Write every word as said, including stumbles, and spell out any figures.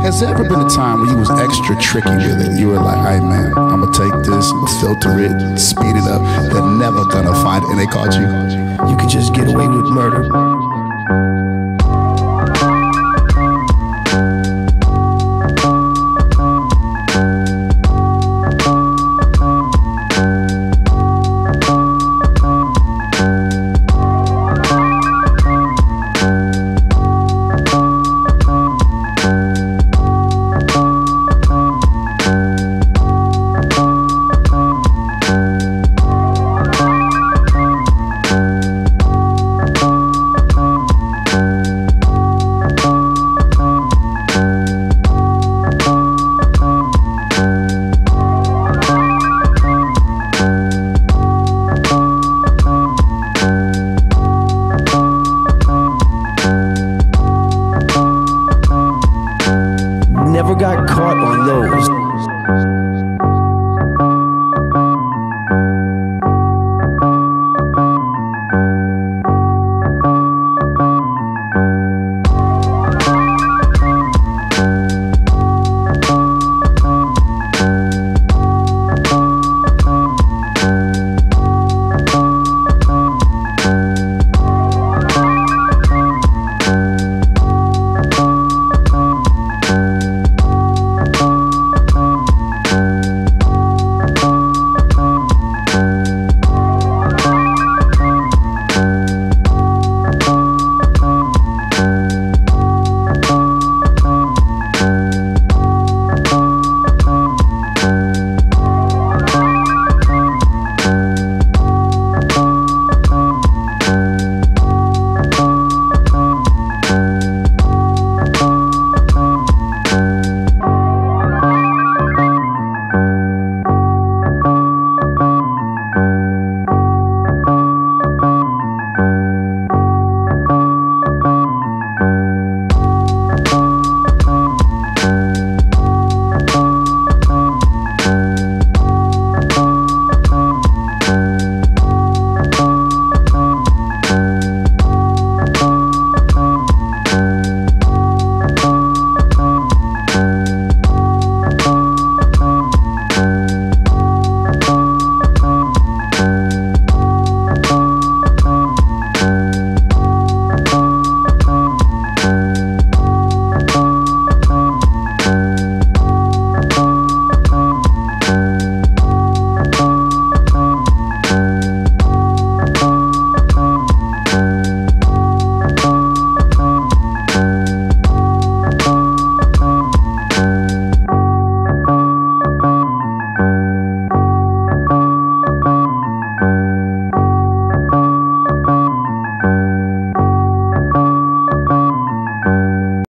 Has there ever been a time when you was extra tricky with it? You were like, hey man, I'm gonna take this, I'm gonna filter it, speed it up, they're never gonna find it, and they caught you? You could just get away with murder. Never got caught on those.